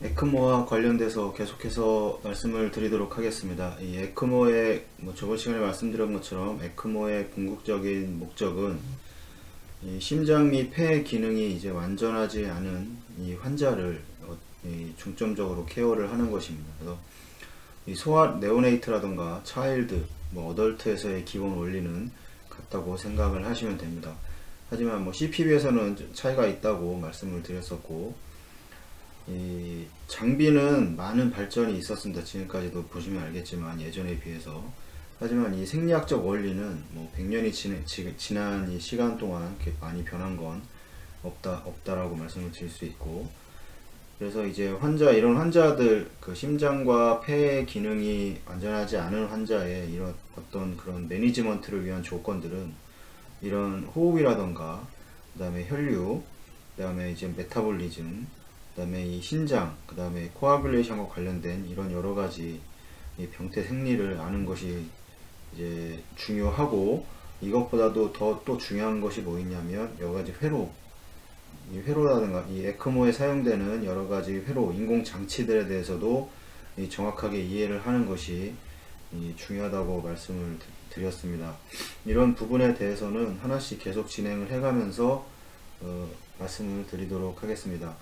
에크모와 관련돼서 계속해서 말씀을 드리도록 하겠습니다. 이 에크모의 저번 시간에 말씀드린 것처럼 에크모의 궁극적인 목적은 이 심장 및 폐의 기능이 이제 완전하지 않은 이 환자를 중점적으로 케어를 하는 것입니다. 그래서 이 소아 네오네이트라던가 차일드, 어덜트에서의 기본 원리는 같다고 생각을 하시면 됩니다. 하지만 CPB에서는 차이가 있다고 말씀을 드렸었고, 이 장비는 많은 발전이 있었습니다. 지금까지도 보시면 알겠지만 예전에 비해서. 하지만 이 생리학적 원리는 100년이 지난 이 시간 동안 그렇게 많이 변한 건 없다라고 말씀을 드릴 수 있고, 그래서 이제 이런 환자들, 그 심장과 폐의 기능이 완전하지 않은 환자의 이런 어떤 그런 매니지먼트를 위한 조건들은 이런 호흡이라던가, 그 다음에 혈류, 그 다음에 이제 메타볼리즘, 그 다음에 이 신장, 그 다음에 코아뷸레이션과 관련된 이런 여러가지 이 병태 생리를 아는 것이 이제 중요하고, 이것보다도 또 중요한 것이 뭐있냐면 여러가지 이 회로라든가 이 에크모에 사용되는 여러가지 인공 장치들에 대해서도 정확하게 이해를 하는 것이 중요하다고 말씀을 드렸습니다. 이런 부분에 대해서는 하나씩 계속 진행을 해가면서 말씀을 드리도록 하겠습니다.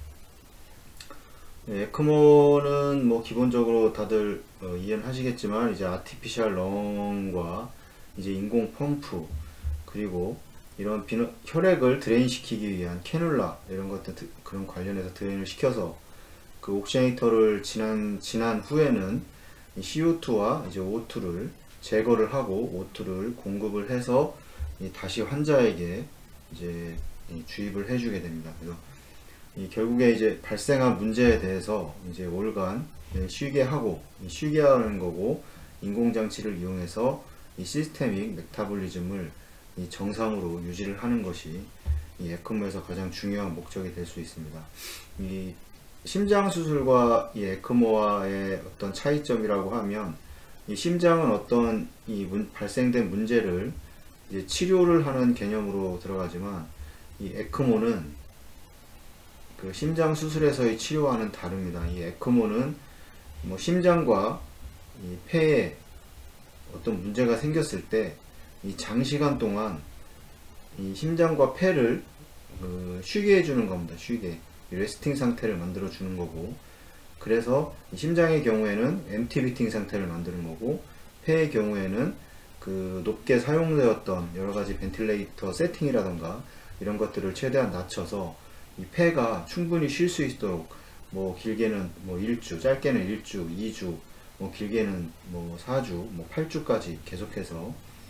에크모는 기본적으로 다들 이해는 하시겠지만, 이제 아티피셜 렁과 이제 인공 펌프, 그리고 이런 혈액을 드레인 시키기 위한 캐놀라, 이런 것들 그런 관련해서 드레인을 시켜서 그 옥시네이터를 지난 후에는 CO2와 이제 O2를 제거를 하고 O2를 공급을 해서 다시 환자에게 이제 주입을 해주게 됩니다. 그래서 결국에 이제 발생한 문제에 대해서 이제 올간 쉬게 하는 거고, 인공장치를 이용해서 이 시스테믹 메타볼리즘을 정상으로 유지를 하는 것이 이 에크모에서 가장 중요한 목적이 될 수 있습니다. 이 심장 수술과 이 에크모와의 어떤 차이점이라고 하면, 이 심장은 어떤 발생된 문제를 이제 치료를 하는 개념으로 들어가지만, 이 에크모는 그 심장 수술에서의 치료와는 다릅니다. 이 에크모는 심장과 이 폐에 어떤 문제가 생겼을 때 이 장시간 동안 이 심장과 폐를 쉬게 해주는 겁니다. 쉬게, 레스팅 상태를 만들어 주는 거고, 그래서 이 심장의 경우에는 empty beating 상태를 만드는 거고, 폐의 경우에는 그 높게 사용되었던 여러가지 벤틸레이터 세팅이라던가 이런 것들을 최대한 낮춰서 이 폐가 충분히 쉴 수 있도록, 길게는 1주, 짧게는 1주, 2주, 길게는 4주, 8주까지 계속해서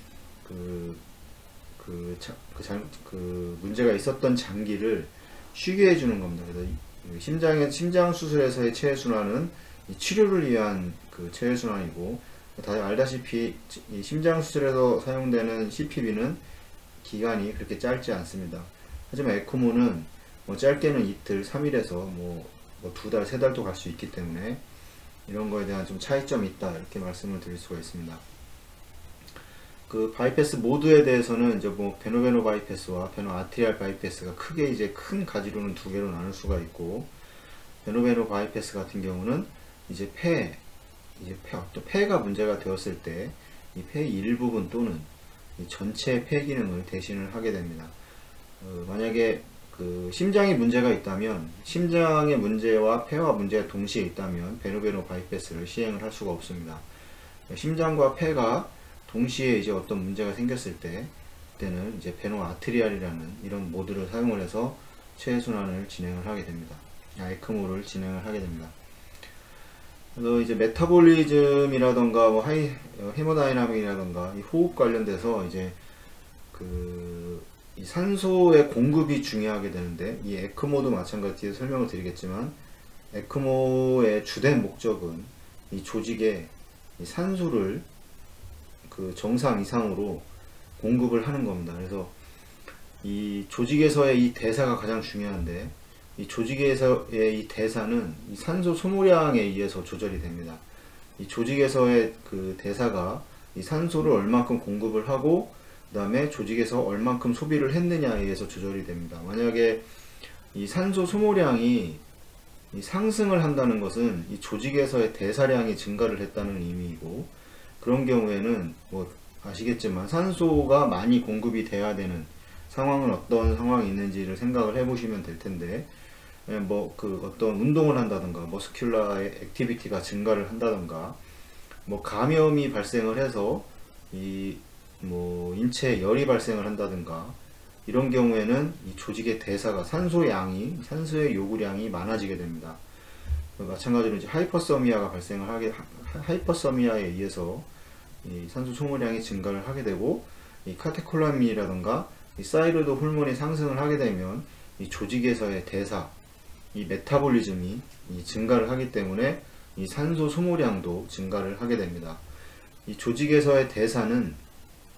문제가 있었던 장기를 쉬게 해주는 겁니다. 그래서 심장 수술에서의 체외순환은 치료를 위한 그 체외순환이고, 다들 알다시피 이 심장 수술에서 사용되는 CPB는 기간이 그렇게 짧지 않습니다. 하지만 에크모는 짧게는 이틀, 3일에서 2달, 3달도 갈 수 있기 때문에 이런 거에 대한 좀 차이점이 있다, 이렇게 말씀을 드릴 수가 있습니다. 그 바이패스 모드에 대해서는 이제 베노베노 바이패스와 베노 아트리알 바이패스가 크게 이제 큰 가지로는 두 개로 나눌 수가 있고, 베노베노 바이패스 같은 경우는 이제 폐가 문제가 되었을 때 이 폐의 일부분 또는 이 전체 폐 기능을 대신을 하게 됩니다. 만약에 그 심장에 문제가 있다면, 심장의 문제와 폐와 문제가 동시에 있다면 베노베노 바이패스를 시행을 할 수가 없습니다. 심장과 폐가 동시에 이제 어떤 문제가 생겼을 그때는 이제 베노 아트리알이라는 이런 모드를 사용을 해서 체외순환을 진행을 하게 됩니다. 에크모를 진행을 하게 됩니다. 그래서 이제 메타볼리즘이라던가 헤모다이나믹이라던가 이 호흡 관련돼서 이제 이 산소의 공급이 중요하게 되는데, 이 에크모도 마찬가지로 설명을 드리겠지만, 에크모의 주된 목적은 이 조직에 이 산소를 그 정상 이상으로 공급을 하는 겁니다. 그래서 이 조직에서의 이 대사가 가장 중요한데, 이 조직에서의 이 대사는 이 산소 소모량에 의해서 조절이 됩니다. 이 조직에서의 그 대사가 이 산소를 얼만큼 공급을 하고, 그 다음에 조직에서 얼만큼 소비를 했느냐에 의해서 조절이 됩니다. 만약에 이 산소 소모량이 이 상승을 한다는 것은 이 조직에서의 대사량이 증가를 했다는 의미이고, 그런 경우에는 뭐 아시겠지만 산소가 많이 공급이 돼야 되는 상황은 어떤 상황이 있는지를 생각을 해 보시면 될 텐데, 뭐 그 어떤 운동을 한다든가 머스큘러의 액티비티가 증가를 한다든가, 뭐 감염이 발생을 해서 이 뭐 인체에 열이 발생을 한다든가, 이런 경우에는 이 조직의 대사가 산소의 요구량이 많아지게 됩니다. 마찬가지로 이제 하이퍼서미아가 발생을 하이퍼서미아에 의해서 이 산소 소모량이 증가를 하게 되고, 이 카테콜라민이라든가 이 사이로드 호르몬이 상승을 하게 되면 이 조직에서의 대사, 이 메타볼리즘이 증가를 하기 때문에 이 산소 소모량도 증가를 하게 됩니다. 이 조직에서의 대사는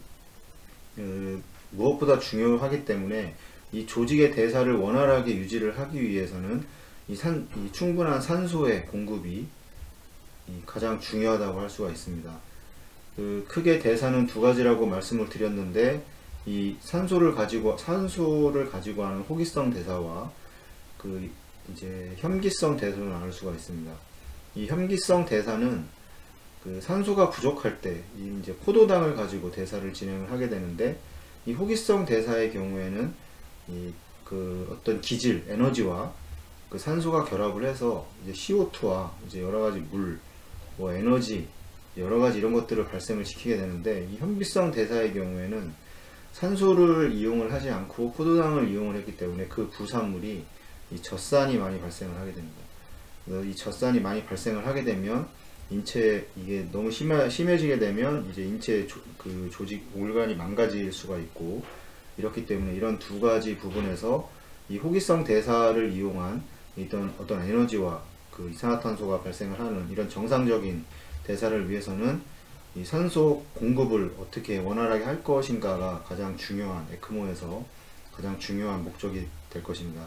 무엇보다 중요하기 때문에 이 조직의 대사를 원활하게 유지를 하기 위해서는 이 충분한 산소의 공급이 가장 중요하다고 할 수가 있습니다. 크게 대사는 두 가지라고 말씀을 드렸는데, 이 산소를 가지고 하는 호기성 대사와 이제 혐기성 대사로 나눌 수가 있습니다. 이 혐기성 대사는 산소가 부족할 때 이제 포도당을 가지고 대사를 진행을 하게 되는데, 이 호기성 대사의 경우에는 어떤 기질, 에너지와 산소가 결합을 해서 이제 CO2와 이제 여러 가지 물, 뭐 에너지, 여러 가지 이런 것들을 발생을 시키게 되는데, 이 혐기성 대사의 경우에는 산소를 이용을 하지 않고 포도당을 이용을 했기 때문에 그 부산물이 이 젖산이 많이 발생을 하게 됩니다. 그래서 이 젖산이 많이 발생을 하게 되면 인체에 이게 너무 심해지게 되면 이제 인체 조직 organ이 망가질 수가 있고, 이렇기 때문에 이런 두 가지 부분에서 이 호기성 대사를 이용한 어떤 에너지와 이산화탄소가 발생을 하는 이런 정상적인 대사를 위해서는 이 산소 공급을 어떻게 원활하게 할 것인가가 가장 중요한, 에크모에서 가장 중요한 목적이 될 것입니다.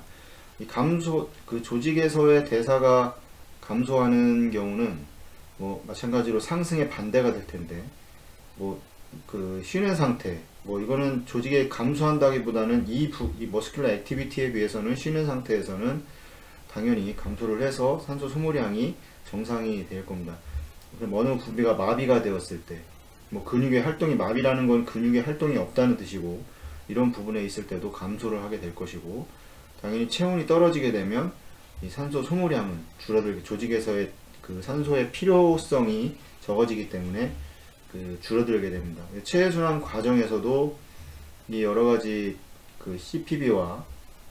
조직에서의 대사가 감소하는 경우는 뭐 마찬가지로 상승의 반대가 될 텐데, 쉬는 상태, 이거는 조직에 감소한다기보다는 이 머스큘러 액티비티에 비해서는 쉬는 상태에서는 당연히 감소를 해서 산소 소모량이 정상이 될 겁니다. 그럼 어느 부위가 마비가 되었을 때, 근육의 활동이, 마비라는 건 근육의 활동이 없다는 뜻이고, 이런 부분에 있을 때도 감소를 하게 될 것이고, 당연히 체온이 떨어지게 되면 이 산소 소모량은 줄어들게, 조직에서의 산소의 필요성이 적어지기 때문에 줄어들게 됩니다. 체해순환 과정에서도 이 여러가지 CPB와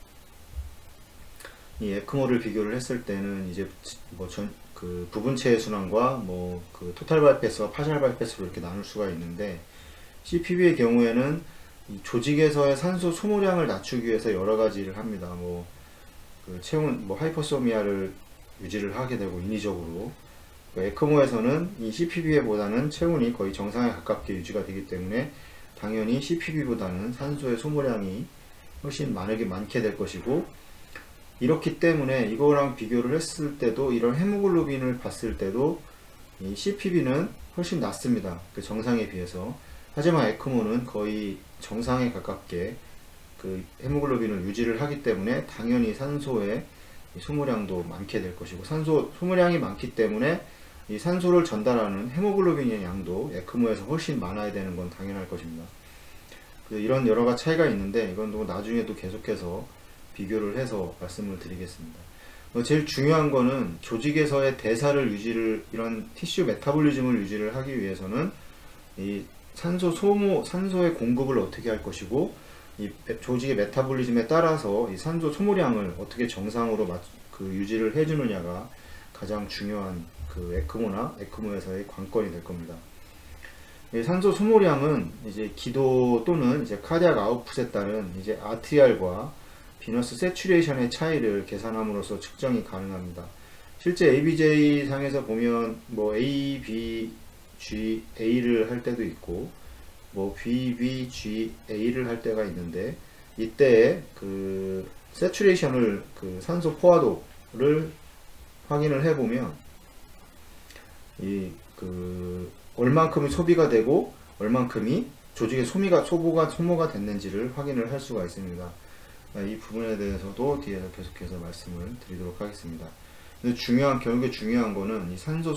이 에크모를 비교를 했을 때는 이제 부분 체해순환과 토탈 바이패스와 파샬 바이패스로 이렇게 나눌 수가 있는데, CPB의 경우에는 이 조직에서의 산소 소모량을 낮추기 위해서 여러 가지를 합니다. 체온, 하이퍼소미아를 유지를 하게 되고, 인위적으로. 에크모에서는 이 CPB보다는 체온이 거의 정상에 가깝게 유지가 되기 때문에 당연히 CPB보다는 산소의 소모량이 훨씬 많게 될 것이고, 이렇기 때문에 이거랑 비교를 했을 때도, 이런 헤모글로빈을 봤을 때도 이 CPB는 훨씬 낮습니다. 정상에 비해서. 하지만 에크모는 거의 정상에 가깝게 헤모글로빈을 유지를 하기 때문에 당연히 산소의 소모량도 많게 될 것이고, 산소 소모량이 많기 때문에 이 산소를 전달하는 헤모글로빈의 양도 에크모에서 훨씬 많아야 되는 건 당연할 것입니다. 이런 여러 가지 차이가 있는데, 이건 나중에도 계속해서 비교를 해서 말씀을 드리겠습니다. 제일 중요한 거는 조직에서의 대사를 이런 티슈 메타볼리즘을 유지를 하기 위해서는 이 산소의 공급을 어떻게 할 것이고, 이 조직의 메타볼리즘에 따라서 이 산소 소모량을 어떻게 정상으로 유지를 해주느냐가 가장 중요한 에크모나 에크모에서의 관건이 될 겁니다. 이 산소 소모량은 이제 기도 또는 이제 카디악 아웃풋에 따른 이제 RTR과 비너스 세츄레이션의 차이를 계산함으로써 측정이 가능합니다. 실제 ABJ 상에서 보면 A, B, G, A를 할 때도 있고, B, B, G, A를 할 때가 있는데, 이때 세츄레이션을 산소 포화도를 확인을 해보면 얼만큼이 소비가 되고 얼만큼이 조직의 소모가 됐는지를 확인을 할 수가 있습니다. 이 부분에 대해서도 뒤에서 계속해서 말씀을 드리도록 하겠습니다. 근데 결국에 중요한 거는 이 산소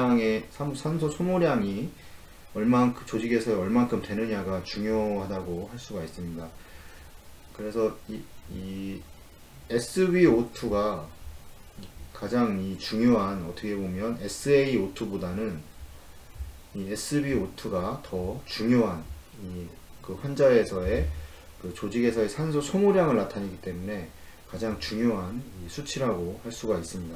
소모량이 그 조직에서 얼만큼 되느냐가 중요하다고 할 수가 있습니다. 그래서 이 SvO2가 가장 중요한, 어떻게 보면 SaO2보다는 이 SvO2가 더 중요한 그 환자에서의 그 조직에서의 산소 소모량을 나타내기 때문에 가장 중요한 수치라고 할 수가 있습니다.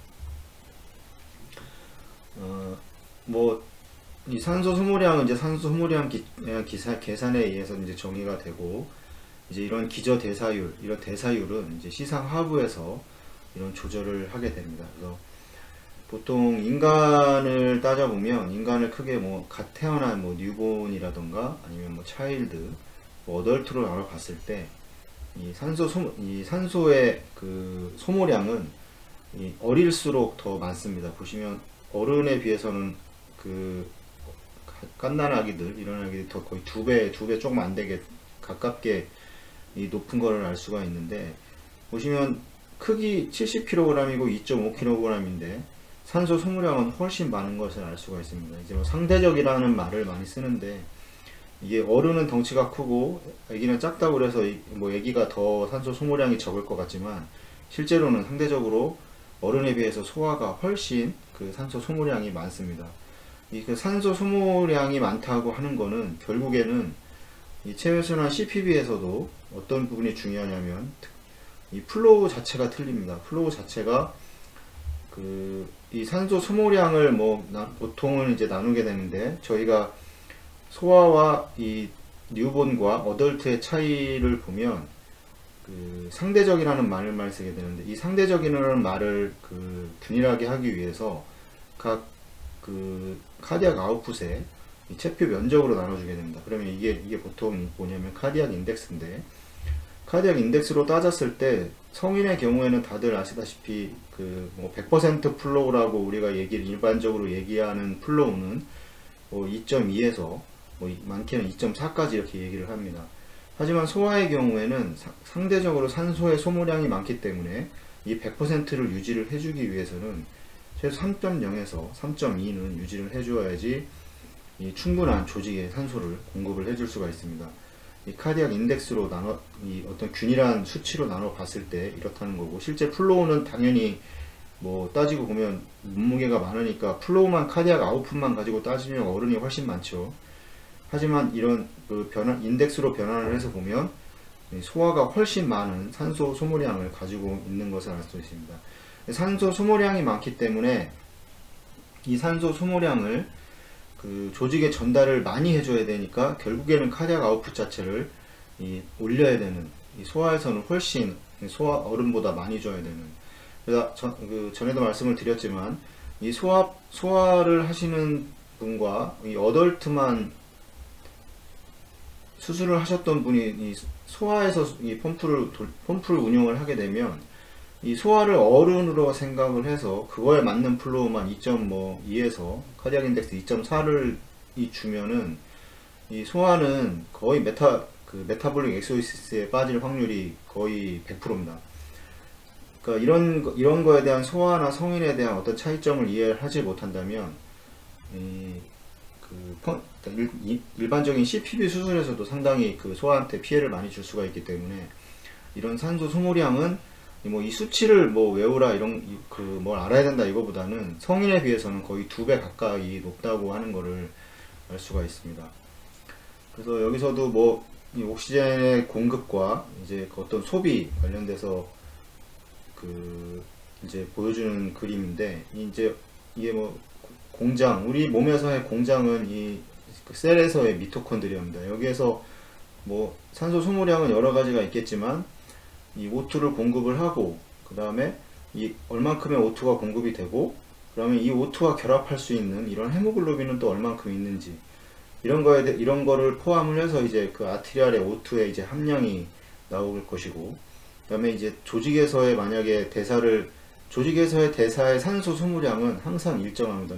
이 산소 소모량은 이제 산소 소모량 계산에 의해서 이제 정의가 되고, 이제 이런 기저 대사율, 이런 대사율은 이제 시상 하부에서 이런 조절을 하게 됩니다. 그래서 보통 인간을 따져보면, 인간을 크게 갓 태어난 뉴본이라던가 아니면 차일드, 어덜트로 나눠 봤을 때, 이 산소의 그 소모량은 어릴수록 더 많습니다. 보시면 어른에 비해서는 그 갓난 아기들, 이런 아기들이 더 거의 두 배 조금 안 되게 가깝게 높은 거를 알 수가 있는데, 보시면 크기 70kg이고 2.5kg인데 산소 소모량은 훨씬 많은 것을 알 수가 있습니다. 이제 상대적이라는 말을 많이 쓰는데, 이게 어른은 덩치가 크고 아기는 작다고 그래서 아기가 더 산소 소모량이 적을 것 같지만, 실제로는 상대적으로 어른에 비해서 소아가 훨씬 그 산소 소모량이 많습니다. 그 산소 소모량이 많다고 하는 거는 결국에는 이 체외순환 CPB에서도 어떤 부분이 중요하냐면, 이 플로우 자체가 틀립니다. 플로우 자체가 이 산소 소모량을 보통은 이제 나누게 되는데, 저희가 소아와 이 뉴본과 어덜트의 차이를 보면 그 상대적이라는 말을 많이 쓰게 되는데, 이 상대적이라는 말을 균일하게 하기 위해서 각 카디악 아웃풋의 이 체표 면적으로 나눠주게 됩니다. 그러면 이게 보통 뭐냐면 카디악 인덱스인데, 카디악 인덱스로 따졌을 때 성인의 경우에는 다들 아시다시피 100% 플로우라고 우리가 일반적으로 얘기하는 플로우는 2.2에서 많게는 2.4까지 이렇게 얘기를 합니다. 하지만 소아의 경우에는 상대적으로 산소의 소모량이 많기 때문에 이 100%를 유지를 해주기 위해서는 최소 3.0에서 3.2는 유지를 해줘야지 이 충분한 조직에 산소를 공급을 해줄 수가 있습니다. 이 카디악 인덱스로 어떤 균일한 수치로 나눠 봤을 때 이렇다는 거고, 실제 플로우는 당연히 따지고 보면 몸무게가 많으니까 플로우만 카디악 아웃풋만 가지고 따지면 어른이 훨씬 많죠. 하지만 이런 인덱스로 변환을 해서 보면 소아가 훨씬 많은 산소 소모량을 가지고 있는 것을 알 수 있습니다. 산소 소모량이 많기 때문에 이 산소 소모량을 조직에 전달을 많이 해줘야 되니까 결국에는 카디악 아웃풋 자체를 올려야 되는, 소아에서는 훨씬 어른보다 많이 줘야 되는. 그래서 전에도 말씀을 드렸지만, 이 소아를 하시는 분과 이 어덜트만 수술을 하셨던 분이 소아에서 이 펌프를 운영을 하게 되면, 이 소아를 어른으로 생각을 해서 그거에 맞는 플로우만 2.2에서 카디악 인덱스 2.4를 이주면은 이 소아는 거의 메타볼릭 엑소시스에 빠질 확률이 거의 100%입니다. 그러니까 이런 거에 대한 소아나 성인에 대한 어떤 차이점을 이해하지 못한다면, 일반적인 CPB 수술에서도 상당히 소아한테 피해를 많이 줄 수가 있기 때문에, 이런 산소 소모량은 이 수치를 외우라 뭘 알아야 된다 이거보다는 성인에 비해서는 거의 2배 가까이 높다고 하는 거를 알 수가 있습니다. 그래서 여기서도 이 옥시젠의 공급과 이제 어떤 소비 관련돼서 이제 보여주는 그림인데, 이제 이게 공장, 우리 몸에서의 공장은 이 셀에서의 미토콘드리아입니다. 여기에서 산소 소모량은 여러 가지가 있겠지만, 이 O2를 공급을 하고, 그 다음에 이 얼만큼의 O2가 공급이 되고, 그러면 이 O2와 결합할 수 있는 이런 헤모글로빈은 또 얼만큼 있는지, 이런 거를 포함을 해서 이제 아트리알의 O2의 이제 함량이 나올 것이고, 그 다음에 이제 조직에서의 만약에 조직에서의 대사의 산소 소모량은 항상 일정합니다.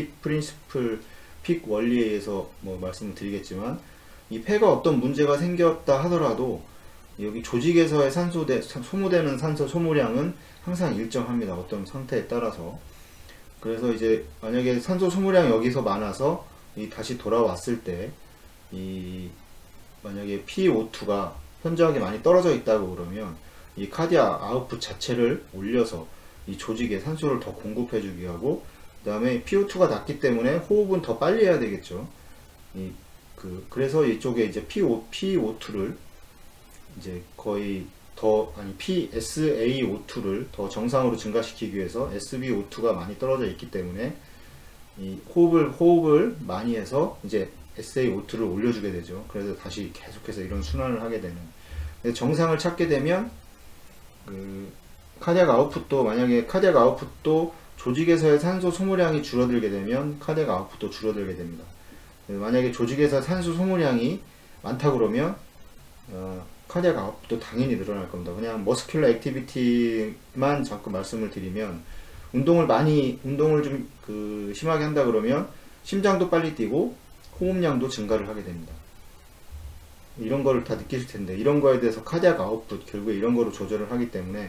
픽 원리에 의해서 말씀을 드리겠지만, 이 폐가 어떤 문제가 생겼다 하더라도 여기 조직에서의 소모되는 산소 소모량은 항상 일정합니다. 어떤 상태에 따라서. 그래서 이제 만약에 산소 소모량이 여기서 많아서 다시 돌아왔을 때 만약에 PO2가 현저하게 많이 떨어져 있다고 그러면 이 카디악 아웃풋 자체를 올려서 이 조직에 산소를 더 공급해 주게 하고, 그 다음에 PO2가 낮기 때문에 호흡은 더 빨리 해야 되겠죠. 그래서 이쪽에 이제 PO2를 이제 거의 PSaO2를 더 정상으로 증가시키기 위해서 SbO2가 많이 떨어져 있기 때문에 이 호흡을 많이 해서 이제 SaO2를 올려주게 되죠. 그래서 다시 계속해서 이런 순환을 하게 되는. 정상을 찾게 되면 카디악 아웃풋도, 만약에 카디악 아웃풋도 조직에서의 산소 소모량이 줄어들게 되면 카디악 아웃풋도 줄어들게 됩니다. 만약에 조직에서 산소 소모량이 많다 그러면 카디악 아웃풋도 당연히 늘어날 겁니다. 그냥 머스큘러 액티비티만 자꾸 말씀을 드리면, 운동을 좀 심하게 한다 그러면 심장도 빨리 뛰고 호흡량도 증가를 하게 됩니다. 이런 거를 다 느끼실 텐데, 이런 거에 대해서 카디악 아웃풋, 결국에 이런 거로 조절을 하기 때문에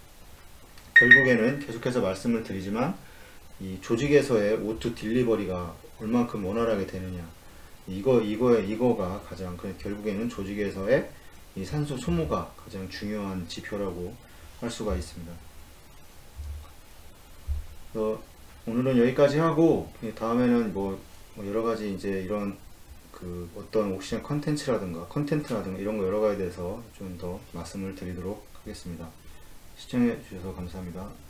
결국에는 계속해서 말씀을 드리지만 이 조직에서의 O2 딜리버리가 얼만큼 원활하게 되느냐, 이거가 가장 결국에는 조직에서의 이 산소 소모가 가장 중요한 지표라고 할 수가 있습니다. 오늘은 여기까지 하고, 다음에는 여러 가지 이제 이런 어떤 옥시전 컨텐츠라든가 이런 거 여러 가지에 대해서 좀 더 말씀을 드리도록 하겠습니다. 시청해 주셔서 감사합니다.